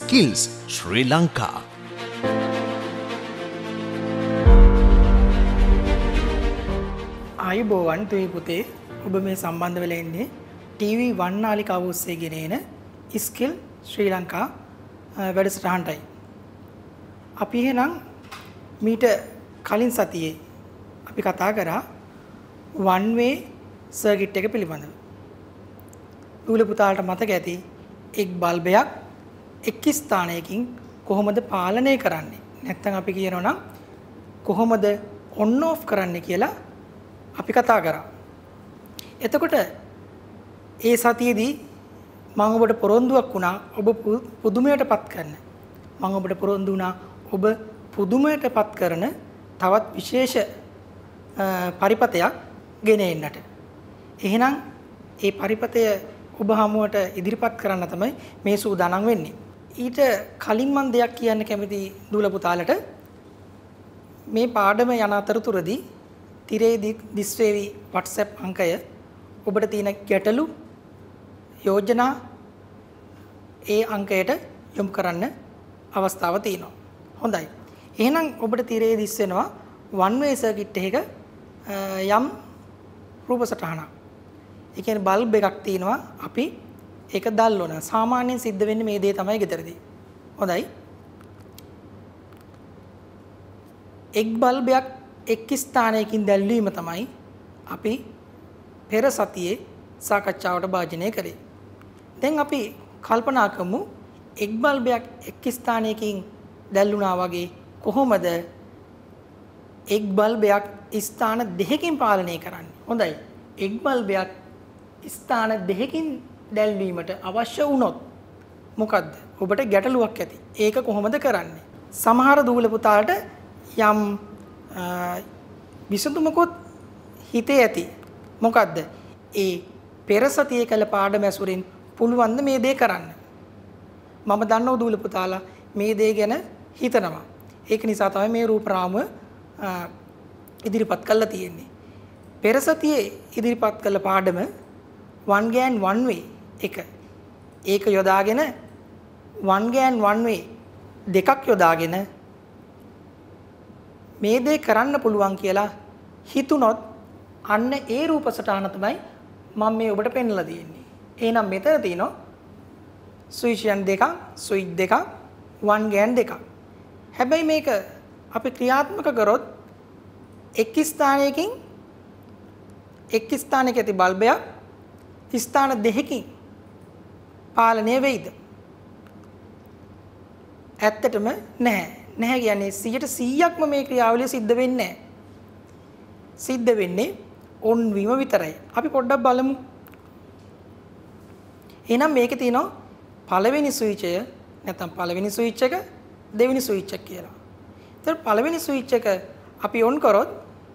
Skills Sri Lanka. ආයුබෝවන් තුයි පුතේ ඔබ මේ සම්බන්ධ වෙලා ඉන්නේ TV1 නාලිකාව ඔස්සේ ගෙනෙන ස්කිල් ශ්‍රී ලංකා වැඩසටහනටයි. අපි එහෙනම් මීට කලින් සතියේ අපි කතා කරා one way circuit එක පිළිබඳව. දූල පුතාලට මතක ඇති එක් බල්බයක් එක් ස්ථානයකින් කොහොමද පාලනය කරන්නේ? නැත්නම් අපි කියනවා නම් කොහොමද on off කරන්නේ කියලා අපි කතා කරා. එතකොට ඒ සතියේදී මම ඔබට පොරොන්දුවක් වුණා ඔබ පුදුමයටපත් කරන. මම ඔබට පොරොන්දු වුණා ඔබ පුදුමයටපත් කරන තවත් විශේෂ පරිපතයක් ගෙන එන්නට. එහෙනම් ඒ පරිපතය ඔබ හමුවට ඉදිරිපත් කරන්න තමයි මේ සූදානම් වෙන්නේ. ඊට කලින් මම දෙයක් කියන්න කැමති දූල පුතාලට මේ පාඩම යන අතරතුරදී තිරේ දිස්වේවි WhatsApp අංකය ඔබට තියෙන ගැටලු යෝජනා ඒ අංකයට යොමු කරන්න අවස්ථාව තියෙනවා. හොඳයි. එහෙනම් ඔබට තිරේ දිස් වෙනවා one way circuit එකක යම් රූප සටහනක්. ඒ කියන්නේ බල්බ් එකක් තියෙනවා අපි ඒක දැල්වන. සාමාන්‍යයෙන් සිද්ධ වෙන්නේ මේ දේ තමයි ගෙදරදී. හොඳයි. එක් බල්බයක් එක් ස්ථානයකින් දැල්වීම තමයි අපි පෙර සතියේ සාකච්ඡාවට භාජනය කරේ. දැන් අපි කල්පනා කරමු එක් බල්බයක් එක් ස්ථානයකින් දැල්ුණා වගේ කොහොමද එක් බල්බයක් ස්ථාන දෙකකින් පාලනය කරන්නේ? හොඳයි. එක් බල්බයක් ස්ථාන දෙකකින් දැල්වීමට අවශ්‍ය වුණොත් මොකද්ද? ඔබට ගැටලුවක් ඇති. ඒක කොහොමද කරන්නේ? සමහර දූල පුතාලට යම් විසඳුමකුත් හිතේ ඇති. මොකද්ද? ඒ පෙර සතියේ කළ පාඩම ඇසුරින් පුළුවන් මේ දේ කරන්න. මම දන්නව දූල පුතාලා මේ දේ ගැන හිතනවා. ඒක නිසා තමයි මේ රූප රාමුව ඉදිරිපත් කරලා තියෙන්නේ. පෙර සතියේ ඉදිරිපත් කළ පාඩම one GAN one way එක. ඒක යොදාගෙන one GAN one way දෙකක් යොදාගෙන මේ දේ කරන්න පුළුවන් කියලා හිතුනොත් අන්න ඒ රූප සටහන තමයි මම මේ ඔබට පෙන්වලා දෙන්නේ. එහෙනම් මෙතන තියෙනවා ස්විච් දෙකක්, ස්විච් දෙකක්, one GAN දෙකක්. හැබැයි මේක අපි ක්‍රියාත්මක කරොත් එක් ස්ථානයකින් එක් ස්ථානයක ඇති බල්බයක් ස්ථාන දෙකකින් පාලනය වෙයිද? ඇත්තටම නැහැ. නැහැ කියන්නේ 100%ක්ම මේ ක්‍රියාවලිය සිද්ධ වෙන්නේ නැහැ. සිද්ධ වෙන්නේ ඔන් වීම විතරයි. අපි පොඩ්ඩක් බලමු. එහෙනම් මේකේ තියෙනවා පළවෙනි ස්විචය නැත්නම් පළවෙනි ස්විච් එක දෙවෙනි ස්විච් එක කියලා. ඒතර පළවෙනි ස්විච් එක අපි ඔන් කරොත්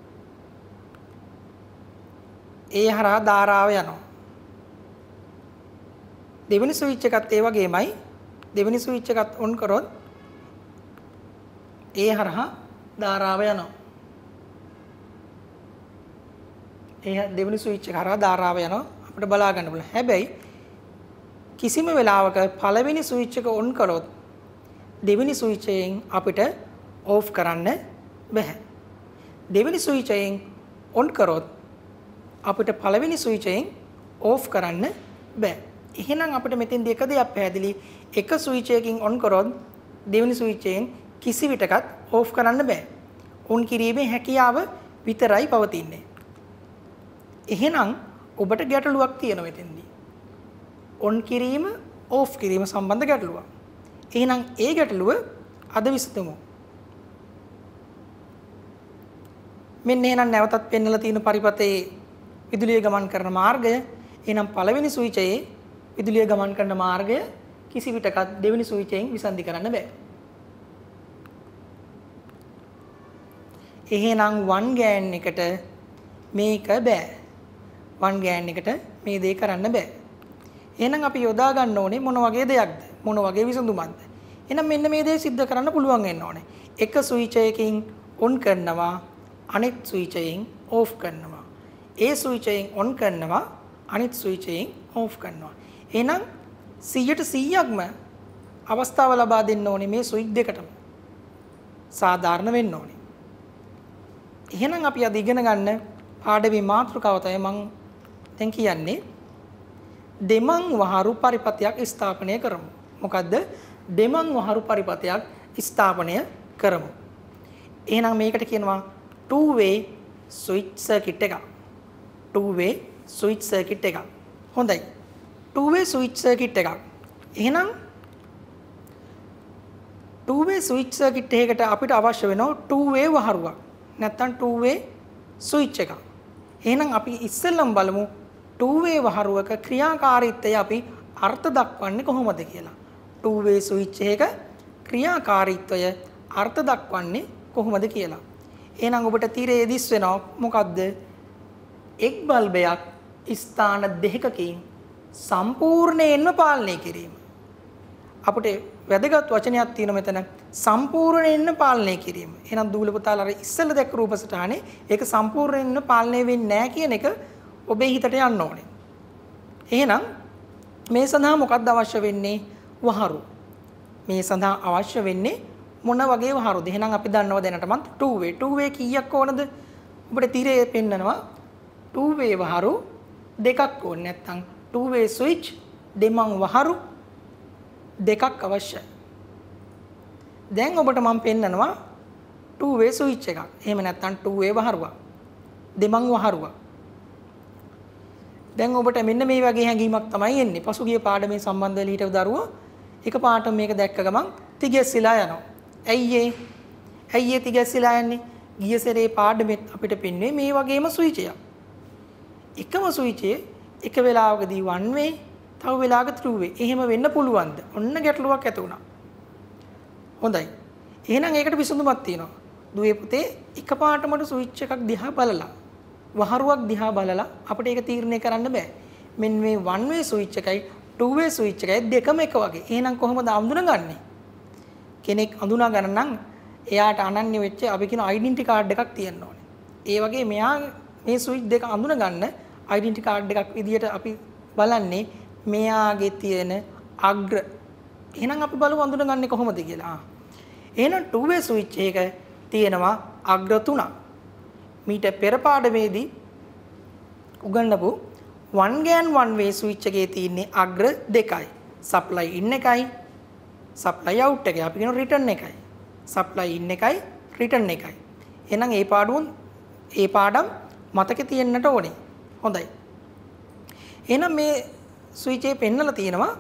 ඒ හරහා ධාරාව යනවා. දෙවෙනි ස්විච් එකත් ඒ වගේමයි. දෙවෙනි ස්විච් එකත් ඔන් කරොත් ඒ හරහා ධාරාව යනවා. ඒ දෙවෙනි ස්විච් එක හරහා ධාරාව යනවා අපිට බලා ගන්න පුළුවන්. හැබැයි කිසිම වෙලාවක පළවෙනි ස්විච් එක ඔන් කළොත් දෙවෙනි ස්විච් එකෙන් අපිට ඕෆ් කරන්න බෑ. දෙවෙනි ස්විච් එකෙන් ඔන් කරොත් අපිට පළවෙනි ස්විච් එකෙන් ඕෆ් කරන්න බෑ. එහෙනම් අපිට මෙතෙන්දී එක දෙයක් පැහැදිලි. එක ස්විච් එකකින් ඔන් කරොත් දෙවෙනි ස්විච් එකෙන් කිසි විටකත් ඕෆ් කරන්න බෑ. ඔන් කිරීමේ හැකියාව විතරයි පවතින්නේ. එහෙනම් ඔබට ගැටලුවක් තියෙනවා මෙතෙන්දී. ඔන් කිරීම ඕෆ් කිරීම සම්බන්ධ ගැටලුවක්. එහෙනම් ඒ ගැටලුව අද විසඳමු. මෙන්න එහෙනම් නැවතත් පෙන්වලා තියෙන පරිපතේ විදුලිය ගමන් කරන මාර්ගය. එහෙනම් පළවෙනි ස්විචයේ විදුලිය ගමන් කරන මාර්ගය කිසි විටකත් දෙවෙනි ස්විචයෙන් විසන්ධි කරන්න බෑ. එහෙනම් one GAN එකට මේක බෑ. one GAN එකට මේ දේ කරන්න බෑ. එහෙනම් අපි යොදා ගන්න ඕනේ මොන වගේ දෙයක්ද? මොන වගේ විසඳුමක්ද? එහෙනම් මෙන්න මේ දේ सिद्ध කරන්න පුළුවන් වෙන්න ඕනේ. එක ස්විච් එකකින් ඔන් කරනවා අනෙක් ස්විච් එකෙන් ඕෆ් කරනවා. ඒ ස්විච් එකෙන් ඔන් කරනවා අනිත් ස්විච් එකෙන් ඕෆ් කරනවා. එහෙනම් 100%ක්ම අවස්ථාව ලබා දෙන්න ඕනේ මේ ස්විච් දෙකටම. සාධාරණ වෙන්න ඕනේ. එහෙනම් අපි අද ඉගෙන ගන්න පාඩමේ මාතෘකාව තමයි මම දැන් කියන්නේ දෙමං වහරු පරිපථයක් ස්ථාපනය කරමු. මොකද්ද? දෙමං වහරු පරිපථයක් ස්ථාපනය කරමු. එහෙනම් මේකට කියනවා two way switch circuit එක. two way switch circuit එක. හොඳයි. two way switch circuit එකක්. එහෙනම් two way switch circuit එකකට අපිට අවශ්‍ය වෙනවා two way වහරුවක්. නැත්නම් two way switch එකක්. එහෙනම් අපි ඉස්සෙල්ලම බලමු two way වහරුවක ක්‍රියාකාරීත්වය අපි අර්ථ දක්වන්නේ කොහොමද කියලා. two way switch එක ක්‍රියාකාරීත්වය අර්ථ දක්වන්නේ කොහොමද කියලා. එහෙනම් ඔබට තීරයේ දිස් වෙනවා මොකද්ද? එක් බල්බයක් ස්ථාන දෙකකින් සම්පූර්ණයෙන්ම පාලනය කිරීම. අපිට වැදගත් වචනයක් තියෙනවා මෙතන සම්පූර්ණයෙන්ම පාලනය කිරීම. එහෙනම් දූල පුතාලා අර ඉස්සෙල්ලා දැක්ක රූපසටහනේ ඒක සම්පූර්ණයෙන්ම පාලනය වෙන්නේ නැහැ කියන එක ඔබේ හිතට යන්න ඕනේ. එහෙනම් මේ සඳහා මොකක්ද අවශ්‍ය වෙන්නේ? වහරු. මේ සඳහා අවශ්‍ය වෙන්නේ මොන වගේ වහරුද? එහෙනම් අපි දන්නවා දැනටම two way. two way කීයක් ඕනද? ඔබට තිරේ පෙන්නනවා two way වහරු දෙකක් ඕනේ. නැත්නම් two way switch දෙමං වහරු දෙකක් අවශ්‍යයි. දැන් ඔබට මම පෙන්නනවා two way switch එකක්. එහෙම නැත්නම් two way වහරුවක්. දෙමං වහරුවක්. දැන් ඔබට මෙන්න මේ වගේ හැඟීමක් තමයි එන්නේ. පසුගිය පාඩමේ සම්බන්ධ වෙලා හිටව දරුවෝ එකපාරට මේක දැක්ක ගමන් තිගැස්සිලා යනවා. ඇයි ඒ තිගැස්සිලා යන්නේ? ගිය සැරේ පාඩමෙත් අපිට පෙන්වන්නේ මේ වගේම ස්විච් එකක්. එකම ස්විච් එක වෙලාවකදී one way තව වෙලාවක two way. එහෙම වෙන්න පුළුවන්ද? ඔන්න ගැටලුවක් ඇති වුණා. හොඳයි. එහෙනම් ඒකට විසඳුමක් තියෙනවා. දුවේ පුතේ එකපාරටම ස්විච් එකක් දිහා බලලා වහරුවක් දිහා බලලා අපිට ඒක තීරණය කරන්න බෑ. මෙන්න මේ one way switch එකයි two way switch එකයි දෙකම එක වගේ. එහෙනම් කොහොමද අඳුනගන්නේ? කෙනෙක් අඳුනා ගන්න නම් එයාට අනන්‍ය වෙච්ච අපි කියන ඩෙන්ටිටි කාඩ් එකක් තියෙන්න ඕනේ. ඒ වගේ මෙයා මේ ස්විච් දෙක අඳුන ගන්න ඩෙන්ටිටි කාඩ් එකක් විදියට අපි බලන්නේ මෙයාගේ තියෙන අග්‍ර. එහෙනම් අපි බලමු අඳුනගන්නේ කොහොමද කියලා. එහෙනම් two way switch එක තියෙනවා අග්‍ර තුනක්. මීට පෙර පාඩමේදී උගන්වපු one GAN one way switch එකේ තියෙන්නේ අග්‍ර දෙකයි. supply in එකයි supply out එකයි. අපි කියන return එකයි. supply in එකයි return එකයි. එහෙනම් ඒ පාඩම් මතකේ තියෙන්නට ඕනේ. හොඳයි. එහෙනම් මේ ස්විච් එකේ පෙන්නලා තියෙනවා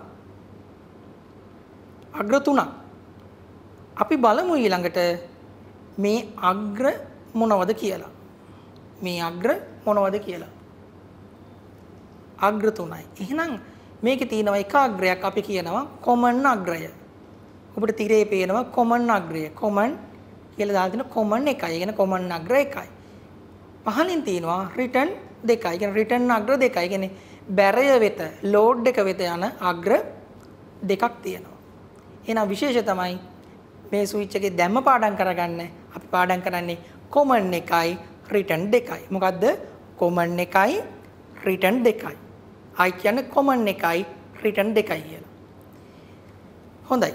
අග්‍ර තුනක්. අපි බලමු ඊළඟට මේ අග්‍ර මොනවද කියලා. මේ අග්‍ර මොනවද කියලා. අග්‍ර තුනයි. එහෙනම් මේකේ තියෙනවා එක අග්‍රයක් අපි කියනවා common අග්‍රය. ඔබට තිරේ පේනවා common අග්‍රය. common කියලා දාලා තියෙන common එකයි. ඒ කියන්නේ common අග්‍ර එකයි. පහලින් තියෙනවා return දෙකයි. ඒ කියන්නේ return අග්‍ර දෙකයි. ඒ කියන්නේ බැරය වෙත load එක වෙත යන අග්‍ර දෙකක් තියෙනවා. එහෙනම් විශේෂ තමයි මේ ස්විච් එකේ දැම්ම පාඩම් කරගන්න අපි පාඩම් කරන්නේ common එකයි return දෙකයි. මොකද්ද? common එකයි return දෙකයි. ආයි කියන්නේ common එකයි return දෙකයි කියලා. හොඳයි.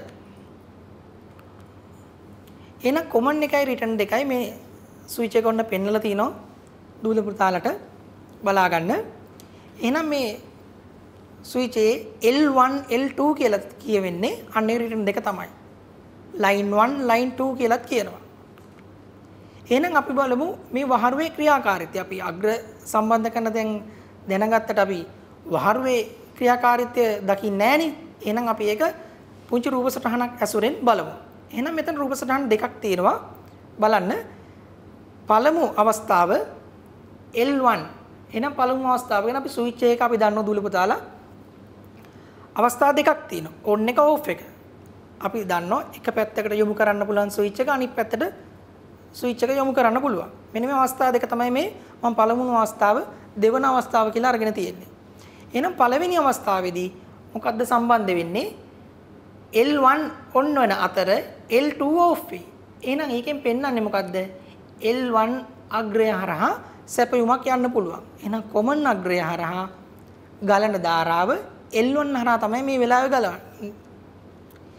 එහෙනම් common එකයි return දෙකයි මේ ස්විච් එක ඔන්න පෙන්නලා තිනවා දූල පුතාලට බලා ගන්න. එහෙනම් මේ ස්විච් එකේ L1 L2 කියලා කියවෙන්නේ අන්නේ return දෙක තමයි. line 1 line 2 කියලාත් කියනවා. එහෙනම් අපි බලමු මේ වහරුවේ ක්‍රියාකාරීත්වය. අපි අග්‍ර සම්බන්ධ කරන දැන් දැනගත්තට අපි වහරුවේ ක්‍රියාකාරීත්වය දකින්නේ නැහනේ. එහෙනම් අපි ඒක පුංචි රූප සටහනක් ඇසුරෙන් බලමු. එහෙනම් මෙතන රූප සටහන් දෙකක් තියෙනවා. බලන්න. පළමු අවස්ථාව L1. එහෙනම් පළමු අවස්ථාව ගැන අපි ස්විච් එක අපි දන්නවා දුල පුතාලා. අවස්ථා දෙකක් තියෙනවා. ඔන් එක ඕෆ් එක. අපි දන්නවා එක පැත්තකට යොමු කරන්න පුළුවන් ස්විච් එක අනිත් පැත්තට ස්විච් එක යොමු කරන්න පුළුවන්. මෙන්න මේ අවස්ථා දෙක තමයි මේ මම පළමුණු අවස්ථාව දෙවන අවස්ථාව කියලා අරගෙන තියෙන්නේ. එහෙනම් පළවෙනි අවස්ථාවේදී මොකද්ද සම්බන්ධ වෙන්නේ? L1 on වෙන අතර L2 off වේ. එහෙනම් ඒකෙන් පෙන්වන්නේ මොකද්ද? L1 අග්‍රය හරහා සැපයුමක් යන්න පුළුවන්. එහෙනම් common අග්‍රය හරහා ගලන ධාරාව L1 හරහා තමයි මේ වෙලාවේ ගලවන්නේ.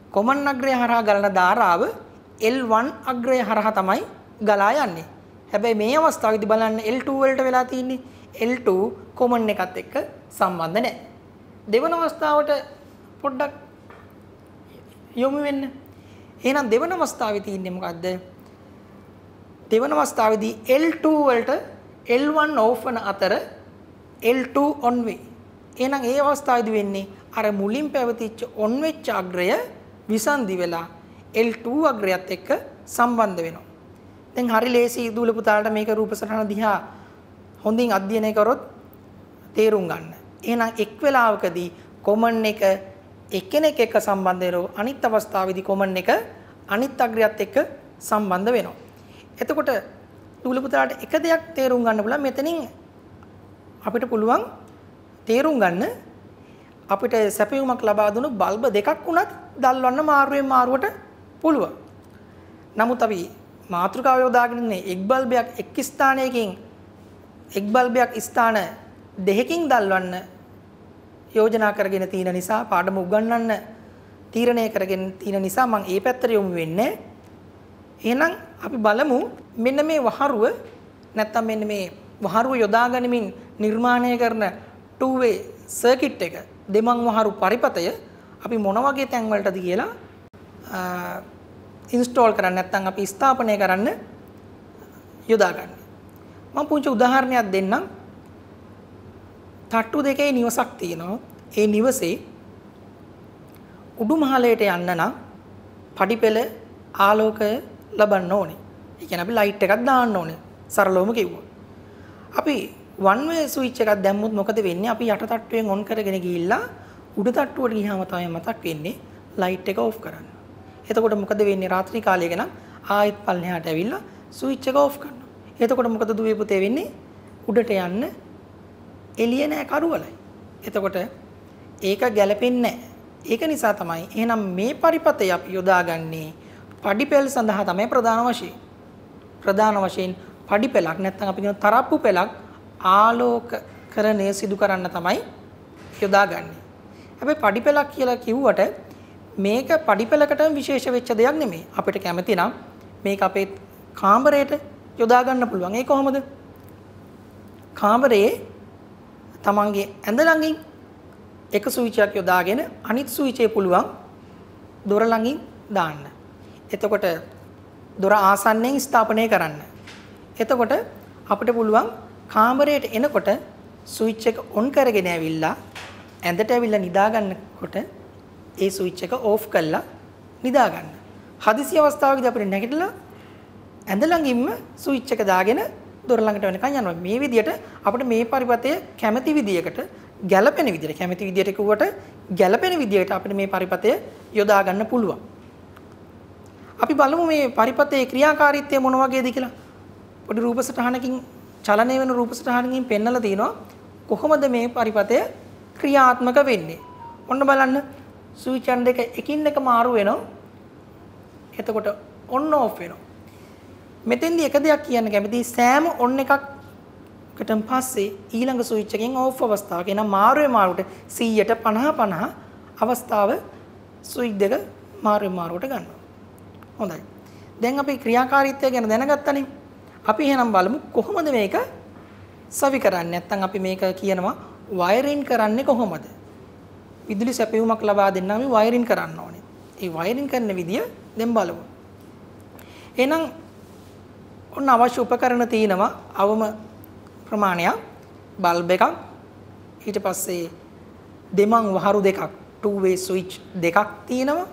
කොමන් අග්‍රය හරහා ගලන ධාරාව L1 අග්‍රය හරහා තමයි ගලා යන්නේ. හැබැයි මේ අවස්ථාවේදී බලන්න L2 වලට වෙලා තියෙන්නේ L2 කොමන් එකත් එක්ක සම්බන්ධ නැහැ. දෙවන අවස්ථාවට පොඩ්ඩක් යොමු වෙන්න. එහෙනම් දෙවන අවස්ථාවේ තියෙන්නේ මොකද්ද? දෙවන අවස්ථාවේදී L2 වලට L1 off වන අතර L2 on වේ. එහෙනම් ඒ අවස්ථාවේදී වෙන්නේ අර මුලින් පැවතිච්ච on වෙච්ච අග්‍රය විසන්ධි වෙලා L2 අග්‍රයත් එක්ක සම්බන්ධ වෙනවා. දැන් හරි ලේසි දූල පුතාලට මේක රූප සටහන දිහා හොඳින් අධ්‍යයනය කරොත් තේරුම් ගන්න. එහෙනම් එක් වෙලාවකදී කොමන් එක එක්කෙනෙක් එක්ක සම්බන්ධ වෙනවා. අනිත් අවස්ථාවේදී කොමන් එක අනිත් අග්‍රයත් එක්ක සම්බන්ධ වෙනවා. එතකොට දූල පුතාලට එක දෙයක් තේරුම් ගන්න පුළුවන්. මෙතනින් අපිට පුළුවන් තේරුම් ගන්න අපිට සැපයුමක් ලබා දුණු බල්බ දෙකක් වුණත් දැල්වන්න මාරුවෙන් මාරුවට පුළුවන්. නමුත් අපි මාතෘකාව යොදාගෙන ඉන්නේ එක් බල්බයක් එක් ස්ථානයකින් එක් බල්බයක් ස්ථාන දෙකකින් දැල්වන්න යෝජනා කරගෙන තියෙන නිසා පාඩම උගන්වන්න තීරණය කරගෙන තියෙන නිසා මම ඒ පැත්තට යොමු වෙන්නේ. එහෙනම් අපි බලමු මෙන්න මේ වහරුව නැත්තම් මෙන්න මේ වහරුව යොදා ගනිමින් නිර්මාණය කරන two way circuit එක දෙමන් වහරු පරිපතය අපි මොන වගේ තැන් වලටද කියලා ඉන්ස්ටෝල් කරන්න නැත්නම් අපි ස්ථාපනය කරන්න යොදා ගන්න. මම පුංචි උදාහරණයක් දෙන්නම්. තට්ටු දෙකේ නිවසක් තියෙනවා. ඒ නිවසේ උඩුමහලයට යන්න නම් පඩිපෙළ ආලෝකය ලබන්න ඕනේ. ඒ කියන්නේ අපි ලයිට් එකක් දාන්න ඕනේ. සරලවම කිව්වොත්. අපි one way switch එකක් දැම්මොත් මොකද වෙන්නේ? අපි යට තට්ටුවෙන් on කරගෙන ගිහිල්ලා උඩ තට්ටුවට ගියාම තමයි මතක් වෙන්නේ ලයිට් එක off කරන්න. එතකොට මොකද වෙන්නේ? රාත්‍රී කාලයක නම් ආයෙත් පල්ලෙහාට ඇවිල්ලා ස්විච් එක off කරනවා. එතකොට මොකද දුවේ පුතේ වෙන්නේ? උඩට යන්න එළිය නැහැ කරුවලයි. එතකොට ඒක ගැලපෙන්නේ නැහැ. ඒක නිසා තමයි එහෙනම් මේ පරිපතය අපි යොදාගන්නේ පඩිපෙළ සඳහා තමයි ප්‍රධාන වශයෙන්. ප්‍රධාන වශයෙන් පඩිපෙළක් නැත්නම් අපි කියන තරප්පු පෙළක් ආලෝකකරණය සිදු කරන්න තමයි යොදාගන්නේ. හැබැයි පඩිපෙළක් කියලා කිව්වට මේක පඩිපෙළකටම විශේෂ වෙච්ච දෙයක් නෙමෙයි. අපිට කැමති නම් මේක අපේ කාමරයට යොදා ගන්න පුළුවන්. ඒ කොහොමද? කාමරයේ තමන්ගේ ඇඳ ළඟින් එක ස්විච් එකක් යොදාගෙන අනිත් ස්විච් එක පුළුවන් දොර ළඟින් දාන්න. එතකොට දොර ආසන්නයෙන් ස්ථාපනය කරන්න. එතකොට අපිට පුළුවන් කාමරයට එනකොට ස්විච් එක ඔන් කරගෙන ඇවිල්ලා ඇඳට ඇවිල්ලා නිදා ගන්නකොට ඒ ස්විච් එක ඕෆ් කරලා නිදා ගන්න. හදිසි අවස්ථාවකදී අපිට නැගිටලා ඇඳ ළඟින්ම ස්විච් එක දාගෙන දොර ළඟට වෙනකන් යනවා. මේ විදිහට අපිට මේ පරිපතය කැමැති විදිහකට ගැළපෙන විදිහට කැමැති විදිහට කිව්වට ගැළපෙන විදිහට අපිට මේ පරිපතය යොදා ගන්න පුළුවන්. අපි බලමු මේ පරිපතේ ක්‍රියාකාරීත්වය මොන වගේද කියලා. පොඩි රූප සටහනකින් චලනය වෙන රූප සටහනකින් පෙන්වලා තිනවා කොහොමද මේ පරිපතය ක්‍රියාත්මක වෙන්නේ. ඔන්න බලන්න ස්විච් දෙක එකින් එක මාරු වෙනවා. එතකොට on off වෙනවා. මෙතෙන්දී එක දෙයක් කියන්න කැමතියි. සෑම on එකකටම පස්සේ ඊළඟ ස්විච් එකෙන් off අවස්ථාවක එන මාරුවේ මාරුවට 100ට 50 අවස්ථාව ස්විච් දෙක මාරුවට ගන්නවා. හොඳයි. දැන් අපි ක්‍රියාකාරීත්වය ගැන දැනගත්තනේ. අපි එහෙනම් බලමු කොහොමද මේක සවි කරන්නේ. නැත්නම් අපි මේක කියනවා වයරින් කරන්නේ කොහොමද? විදුලි සැපයුමක් ලබා දෙන්න අපි වයරින් කරන්න ඕනේ. ඒ වයරින් කරන විදිය දැන් බලමු. එහෙනම් ඔන්න අවශ්‍ය උපකරණ තියෙනවා අවම ප්‍රමාණයක් බල්බ් එකක් ඊට පස්සේ දෙමන් වහරු දෙකක් two way switch දෙකක් තියෙනවා.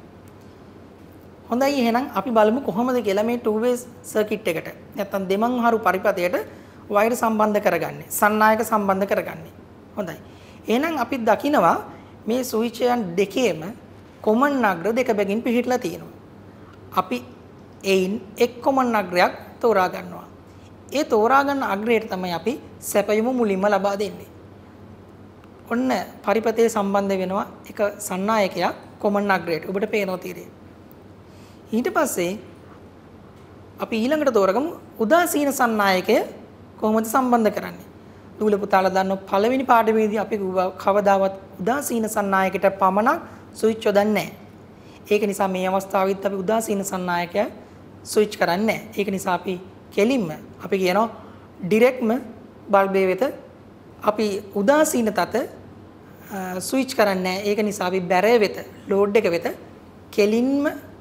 හොඳයි එහෙනම් අපි බලමු කොහොමද කියලා මේ two way circuit එකට නැත්නම් දෙමන් වහරු පරිපතයට වයර් සම්බන්ධ කරගන්නේ සන්නායක සම්බන්ධ කරගන්නේ. හොඳයි. එහෙනම් අපි දකිනවා මේ ස්විච්යන් දෙකේම කොමන් අග්‍ර දෙක බැගින් පිහිටලා තියෙනවා. අපි එයින් එක් කොමන් අග්‍රයක් තෝරා ගන්නවා. ඒ තෝරා ගන්න අග්‍රයට තමයි අපි සැපයුම මුලින්ම ලබා දෙන්නේ. ඔන්න පරිපතේ සම්බන්ධ වෙනවා එක සන්නායකයක් කොමන් අග්‍රයට. ඔබට පේනවා තියෙන්නේ. ඊට පස්සේ අපි ඊළඟට තෝරගමු උදාසීන සන්නායකය කොහොමද සම්බන්ධ කරන්නේ. දූල පුතාලා දන්නව පළවෙනි පාඩමේදී අපි කවදාවත් උදාසීන සන්නායකයට පමණක් ස්විච් යොදන්නේ නැහැ. ඒක නිසා මේ අවස්ථාවෙත් අපි උදාසීන සන්නායකය ස්විච් කරන්නේ නැහැ. ඒක නිසා අපි කෙලින්ම අපි කියනවා ඩිරෙක්ට්ම බල්බය වෙත අපි උදාසීන තත ස්විච් කරන්නේ නැහැ. ඒක නිසා අපි බැරය වෙත ලෝඩ් එක වෙත කෙලින්ම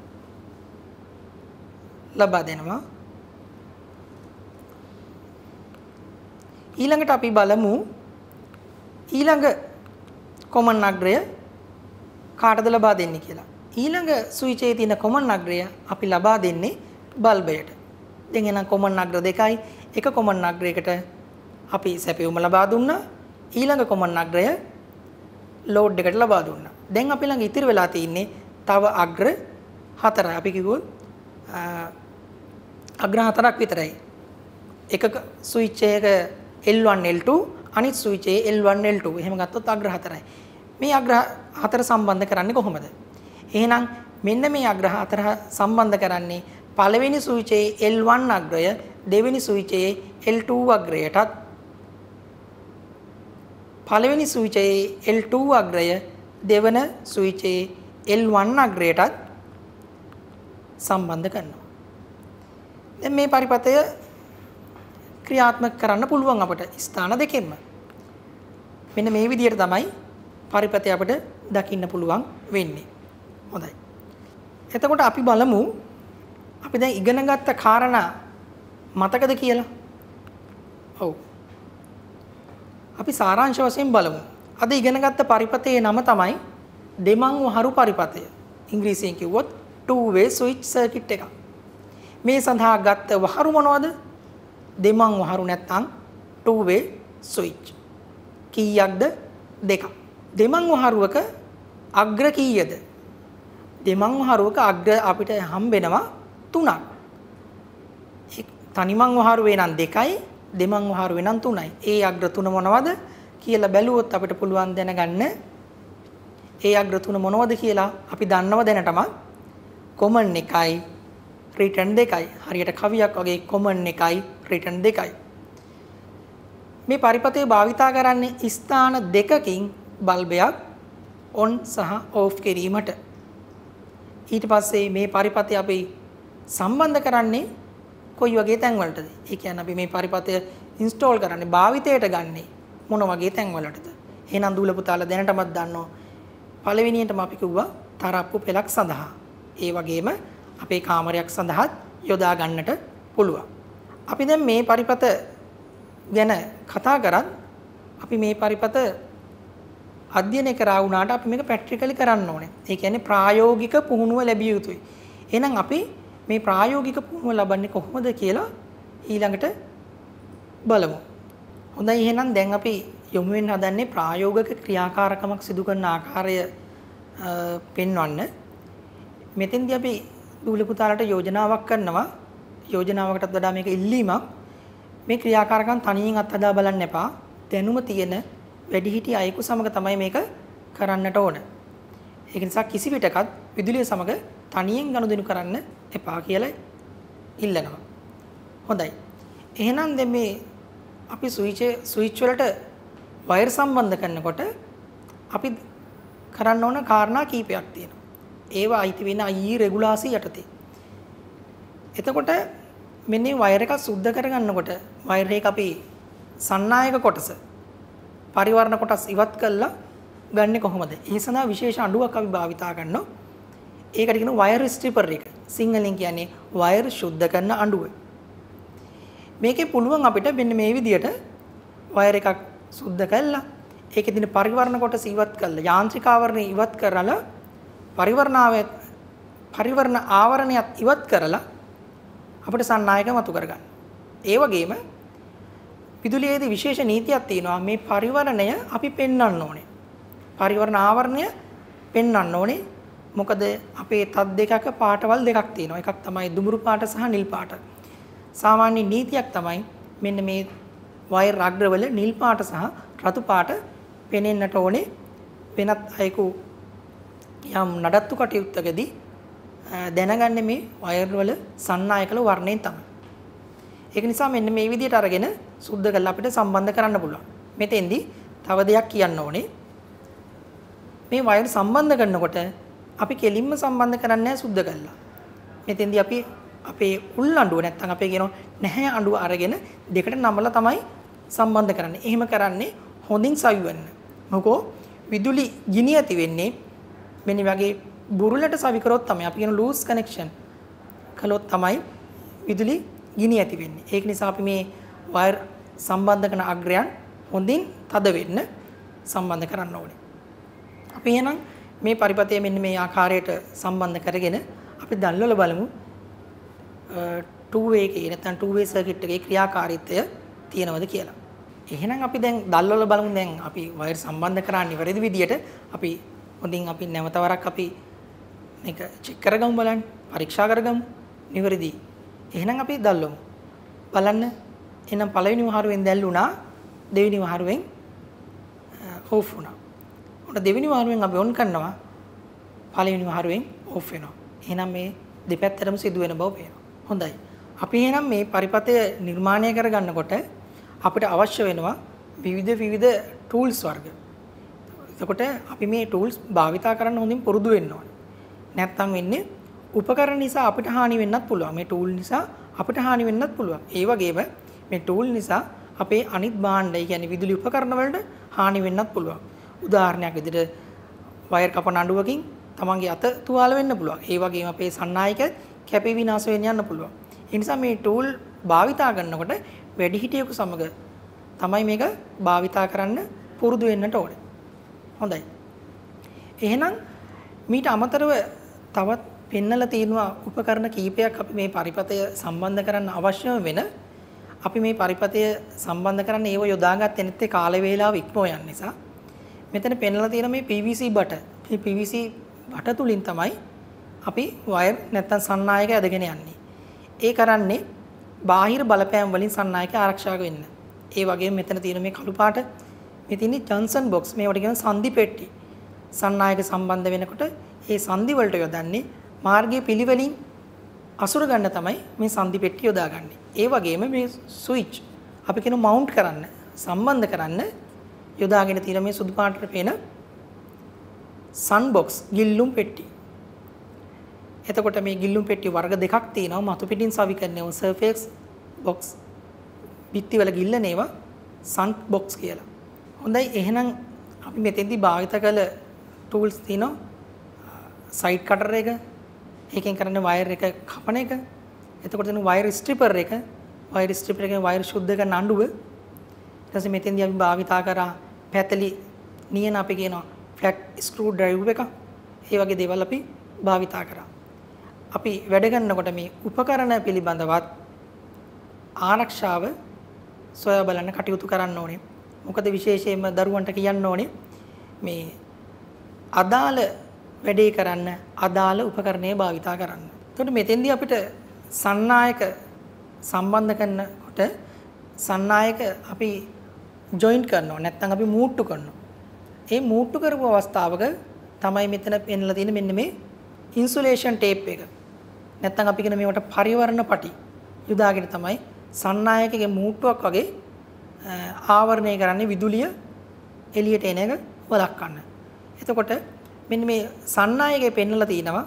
ලබා දෙනවා. ඊළඟට අපි බලමු ඊළඟ කොමන් අග්‍රය කාටද ලබා දෙන්නේ කියලා. ඊළඟ ස්විචේ තියෙන කොමන් අග්‍රය අපි ලබා දෙන්නේ බල්බයට. දැන් එහෙනම් කොමන් අග්‍ර දෙකයි. එක කොමන් අග්‍රයකට අපි සැපයුම ලබා දුන්නා. ඊළඟ කොමන් අග්‍රය ලෝඩ් එකට ලබා දුන්නා. දැන් අපි ළඟ ඉතිරි වෙලා තියෙන්නේ තව අග්‍ර 4. අපි කිව්වොත් අග්‍ර 4ක් විතරයි. එක ස්විච් එක L1 L2 අනිත් ස්විච් එකේ L1 L2 එහෙම ගත්තොත් අග්‍ර 4යි. මේ අග්‍ර 4 සම්බන්ධ කරන්නේ කොහොමද? එහෙනම් මෙන්න මේ අග්‍ර 4 සම්බන්ධ කරන්නේ පළවෙනි ස්විචේ L1 අග්‍රය දෙවෙනි ස්විචේ L2 අග්‍රයටත් පළවෙනි ස්විචේ L2 අග්‍රය දෙවන ස්විචේ L1 අග්‍රයටත් සම්බන්ධ කරනවා. දැන් මේ පරිපථය ක්‍රියාත්මක කරන්න පුළුවන් අපට ස්ථාන දෙකෙන්ම. මෙන්න මේ විදිහට තමයි පරිපථය අපිට දකින්න පුළුවන් වෙන්නේ. හොඳයි. එතකොට අපි බලමු අපි දැන් ඉගෙන ගත්ත කාරණා මතකද කියලා? ඔව්. අපි සාරාංශ වශයෙන් බලමු. අද ඉගෙන ගත්ත පරිපථයේ නම තමයි දෙමං වහරු පරිපථය. ඉංග්‍රීසියෙන් කිව්වොත් two way switch circuit එක. මේ සඳහා ගත්ත වහරු මොනවද? දෙමං වහරු නැත්නම් two way switch. කීයක්ද? දෙකක්. දෙමං වහරුවක අග්‍ර කීයද? දෙමං වහරුවක අග්‍ර අපිට හම්බෙනවා 3ක්. තනිමං වහරුවේ නම් 2යි, දෙමං වහරුවේ නම් 3යි. ඒ අග්‍ර 3 මොනවද කියලා බැලුවොත් අපිට පුළුවන් දැනගන්න. ඒ අග්‍ර 3 මොනවද කියලා අපි දන්නව දැනටම කොමන් එකයි රිටර්න් දෙකයි. හරියට කවියක් වගේ කොමන් එකයි රිටර්න් දෙකයි. මේ පරිපථය භාවිතා කරන්නේ ස්ථාන දෙකකින් බල්බයක් ඔන් සහ ඕෆ් කිරීමට. ඊට පස්සේ මේ පරිපථය අපි සම්බන්ධ කරන්නේ කොයි වගේ තැන් වලටද? ඒ කියන්නේ අපි මේ පරිපථය ඉන්ස්ටෝල් කරන්නේ භාවිතයට ගන්නේ මොන වගේ තැන් වලටද? එහෙනම් දූල පුතාලා දැනටමත් දන්නවා. පළවෙනියටම අපි කිව්වා තරප්පු පෙලක් සඳහා. ඒ වගේම අපේ කාමරයක් සඳහාත් යොදා ගන්නට පුළුවන්. අපි දැන් මේ පරිපථ ගැන කතා කරත් අපි මේ පරිපථ අධ්‍යයනය කරා වුණාට අපි මේක ප්‍රැක්ටිකලි කරන්න ඕනේ. ඒ කියන්නේ ප්‍රායෝගික පුහුණුව ලැබිය යුතුයි. එහෙනම් අපි මේ ප්‍රායෝගික පුහුණුව ලබන්නේ කොහොමද කියලා ඊළඟට බලමු. හොඳයි එහෙනම් දැන් අපි යොමු වෙන්න හදන්නේ ප්‍රායෝගික ක්‍රියාකාරකමක් සිදු කරන ආකාරය පෙන්වන්න. මෙතෙන්දී අපි දූල පුතාලට යෝජනාවක් කරනවා. යෝජනාවකටත් වඩා මේක ඉල්ලීමක්. මේ ක්‍රියාකාරකම් තනියෙන් අත්හදා බලන්න එපා. දැනුම තියෙන වැඩිහිටි අයෙකු සමග තමයි මේක කරන්නට ඕන. ඒක නිසා කිසි විටකත් විදුලිය සමග තනියෙන් ගනුදෙනු කරන්න එපා කියලා ඉල්ලනවා. හොඳයි. එහෙනම් දැන් මේ අපි ස්විච් වලට වයර් සම්බන්ධ කරනකොට අපි කරන්න ඕන කාරණා කීපයක් තියෙනවා. ඒවා අයිති වෙන IE රෙගුලාසි යටතේ. එතකොට මෙන්න මේ වයර් එක සුද්ධ කරගන්නකොට වයර් එක අපි සන්නායක කොටස පරිවර්ණ කොටස් ඉවත් කළා ගන්නේ කොහොමද? ඒ සඳහා විශේෂ අඬුවක් අපි භාවිතා කරනවා. ඒකට කියනවා වයර් ස්ට්‍රිපර් එක. සිංහලෙන් කියන්නේ වයර් සුද්ධ කරන අඬුව. මේකේ පුළුවන් අපිට මෙන්න මේ විදියට වයර් එකක් සුද්ධ කළා. ඒකේ තියෙන පරිවර්ණ කොටස ඉවත් කළා. යාන්ත්‍රික ආවරණය ඉවත් කරලා පරිවර්ණ ආවරණයත් ඉවත් කරලා අපිට සන්නායක මතු කරගන්න. ඒ වගේම විදුලියේදී විශේෂ නීතියක් තියෙනවා. මේ පරිවර්ණය අපි පෙන්වන්න ඕනේ. පරිවර්ණ ආවරණය පෙන්වන්න ඕනේ. මොකද අපේ තත් දෙකක පාටවල් දෙකක් තියෙනවා. එකක් තමයි දුඹුරු පාට සහ නිල් පාට. සාමාන්‍ය නීතියක් තමයි මෙන්න මේ වයර් අග්‍රවල නිල් පාට සහ රතු පාට පෙනෙන්නට ඕනේ. වෙනත් අයෙකු යම් නඩත්තු කටයුත්තකදී දැනගන්නේ මේ වයර් වල සන්නායකල වර්ණයෙන් තමයි. ඒක නිසා මෙන්න මේ විදිහට අරගෙන සුද්ධ කරලා අපිට සම්බන්ධ කරන්න පුළුවන්. මෙතෙන්දී තව දෙයක් කියන්න ඕනේ. මේ වයර් සම්බන්ධ කරනකොට අපි කෙලින්ම සම්බන්ධ කරන්නේ නැහැ සුද්ධ කළා. මෙතෙන්දී අපි අපේ උල් අඬුව නැත්නම් අපේ කියන නැහැ අඬුව අරගෙන දෙකට නමලා තමයි සම්බන්ධ කරන්නේ. එහෙම කරන්නේ හොඳින් සවිවන්න. මොකෝ විදුලි ගිනි ඇති වෙන්නේ මෙන්න වගේ බුරුලට සවි කරොත් තමයි අපි කියන ලූස් කනෙක්ෂන් කළොත් තමයි විදුලි ගිනි ඇති වෙන්නේ. ඒක නිසා අපි මේ වයර් සම්බන්ධ කරන අග්‍රයන් හොඳින් තද වෙන්න සම්බන්ධ කරන්න ඕනේ. අපි එහෙනම් මේ පරිපථය මෙන්න මේ ආකාරයට සම්බන්ධ කරගෙන අපි දැන්වල බලමු two way එකේ නැත්නම් two way circuit එකේ ක්‍රියාකාරීත්වය තියෙනවද කියලා. එහෙනම් අපි දැන් දැන්වල බලමු දැන් අපි වයර් සම්බන්ධ කරන්නේ වැරදි විදියට අපි හොඳින් අපි නැවත වරක් අපි මේක චෙක් කරගමු බලන්න පරීක්ෂා කරගමු නිවැරදි. එහෙනම් අපි දැල්ලමු. බලන්න එහෙනම් පළවෙනි වහරුවෙන් දැල්ුණා දෙවෙනි වහරුවෙන් ඕෆ් වුණා. උඩ දෙවෙනි වහරුවෙන් අපි ඔන් කරනවා පළවෙනි වහරුවෙන් ඕෆ් වෙනවා. එහෙනම් මේ දෙපැත්තටම සිදු වෙන බව පේනවා. හොඳයි. අපි එහෙනම් මේ පරිපථය නිර්මාණය කරගන්නකොට අපිට අවශ්‍ය වෙනවා විවිධ ටූල්ස් වර්ග. එතකොට අපි මේ ටූල්ස් භාවිතා කරන්න හොඳින් පුරුදු වෙන්න ඕනේ. නැත්නම් වෙන්නේ උපකරණ නිසා අපිට හානි වෙන්නත් පුළුවන්. මේ ටූල් නිසා අපිට හානි වෙන්නත් පුළුවන්. ඒ වගේම මේ ටූල් නිසා අපේ අනිත් භාණ්ඩ, ඒ කියන්නේ විදුලි උපකරණ වලට හානි වෙන්නත් පුළුවන්. උදාහරණයක් විදිහට වයර් කපන අඬුවකින් තමන්ගේ අත තුවාල වෙන්න පුළුවන්. ඒ වගේම අපේ සන්නායක කැපී විනාශ වෙන්න යන්න පුළුවන්. ඒ නිසා මේ ටූල් භාවිතා කරනකොට වැඩිහිටියෙකු සමග තමයි මේක භාවිතා කරන්න පුරුදු වෙන්නට ඕනේ. හොඳයි. එහෙනම් මීට අමතරව තවත් පෙන්නලා තියෙනවා උපකරණ කීපයක් අපි මේ පරිපථය සම්බන්ධ කරන්න අවශ්‍යම වෙන. අපි මේ පරිපථය සම්බන්ධ කරන්න ඒව යොදාගත්තේ නැත්තේ කාල වේලාව ඉක්මව යන නිසා. මෙතන පෙන්නලා තියෙන මේ PVC බට. මේ PVC බට තුලින් තමයි අපි වයර් නැත්තම් සන්නායක ඇදගෙන යන්නේ. ඒ කරන්නේ බාහිර බලපෑම් වලින් සන්නායක ආරක්ෂා වෙන්න. ඒ වගේම මෙතන තියෙන මේ කළු පාට මේ තියෙන ජොන්සන් බොක්ස් මේවට කියන සංදි පෙට්ටි. සන්නායක සම්බන්ධ වෙනකොට ඒ සංදි වලට යොදන්නේ මාර්ගයේ පිළිවෙලින් අසුර ගන්න තමයි මේ සංදි පෙට්ටි යොදාගන්නේ. ඒ වගේම මේ ස්විච් අපි කියන මවුන්ට් කරන්න සම්බන්ධ කරන්න යොදාගෙන තියෙන මේ සුදු පාටට පේන සන් බොක්ස් ගිල්ලුම් පෙට්ටි. එතකොට මේ ගිල්ලුම් පෙට්ටි වර්ග දෙකක් තියෙනවා. මතු පිටින් සවි කරනව සර්ෆේස් බොක්ස් පිටි වල ගිල්ලන ඒවා සන් බොක්ස් කියලා. හොඳයි එහෙනම් අපි මෙතෙන්දී භාවිත කළ ටූල්ස් තියෙනවා. සයිඩ් කටර් එක, ඒකෙන් කරන්නේ වයර් එක කපන එක. එතකොට තියෙන වයර් ස්ට්‍රිපර් එක, වයර් ස්ට්‍රිපර් එකෙන් වයර් ශුද්ධ කරන අඬුව. ඊට පස්සේ මෙතෙන්දී අපි භාවිතා කරා පැතලි නියන අපි කියනවා ෆ්ලැට් ස්ක්‍රූ ඩ්‍රයිව් එක. ඒ වගේ දේවල් අපි භාවිතා කරා. අපි වැඩ කරනකොට මේ උපකරණ පිළිබඳවත් ආරක්ෂාව සොයා බලන්න කටයුතු කරන්න ඕනේ. මොකද විශේෂයෙන්ම දරුවන්ට කියන්න ඕනේ මේ අදාළ වැඩේ කරන්න අදාළ උපකරණය භාවිතා කරන්න. එතකොට මෙතෙන්දී අපිට සන්නායක සම්බන්ධ කරනකොට සන්නායක අපි ජොයින්ට් කරනවා නැත්නම් අපි මූට්ටු කරනවා. ඒ මූට්ටු කරපු අවස්ථාවක තමයි මෙතන පෙන්ලා තියෙන මෙන්න මේ ඉන්සුලේෂන් ටේප් එක. නැත්නම් අපි කියන මේවට පරිවර්ණ පටි යොදාගෙන තමයි සන්නායකගේ මූට්ටුවක් වගේ ආවරණය කරන්නේ විදුලිය එළියට එන එක වළක්වන්න. එතකොට මෙන්න මේ සන්නායකයේ පෙන්වලා තිනවා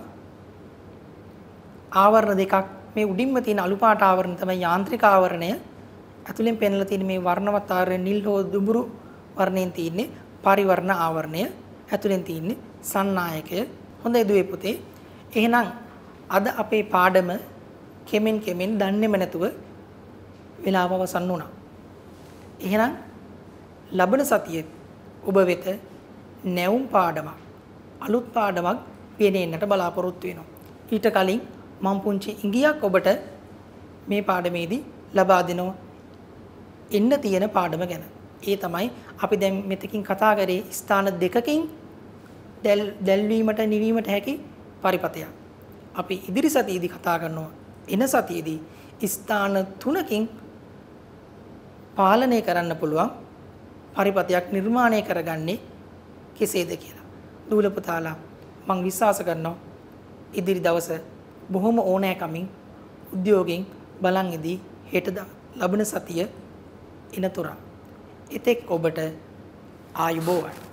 ආවරණ දෙකක්. මේ උඩින්ම තියෙන අලු පාට ආවරණ තමයි යාන්ත්‍රික ආවරණය. ඇතුලෙන් පෙන්වලා තියෙන මේ වර්ණවත් ආවරණය නිල් හෝ දුඹුරු වර්ණයෙන් තියෙන්නේ පරිවර්ණ ආවරණය. ඇතුලෙන් තියෙන්නේ සන්නායකය. හොඳයි දුවේ පුතේ. එහෙනම් අද අපේ පාඩම කෙමෙන් දන්නේම නැතුව වෙලාව අවසන් වුණා. එහෙනම් ලබන සතියේ ඔබ වෙත නැවුම් පාඩමක් අලුත් පාඩමක් ගෙනෙන්නට බලාපොරොත්තු වෙනවා. ඊට කලින් මම පුංචි ඉඟියක් ඔබට මේ පාඩමේදී ලබා දෙනවා එන්න තියෙන පාඩම ගැන. ඒ තමයි අපි දැන් මෙතකින් කතා කරේ ස්ථාන දෙකකින් දැල්වීමට නිවීමට හැකි පරිපථයක්. අපි ඉදිරි සතියේදී කතා කරනවා එන සතියේදී ස්ථාන තුනකින් පාලනය කරන්න පුළුවන් පරිපථයක් නිර්මාණය කරගන්නේ කෙසේද කියලා. දූල පුතාලා මම විශ්වාස කරනවා ඉදිරි දවස බොහොම ඕනෑකමින් උද්‍යෝගයෙන් බලන් ඉදී හෙට ලබන සතිය එනතුරු එතෙක් ඔබට ආයුබෝවන්.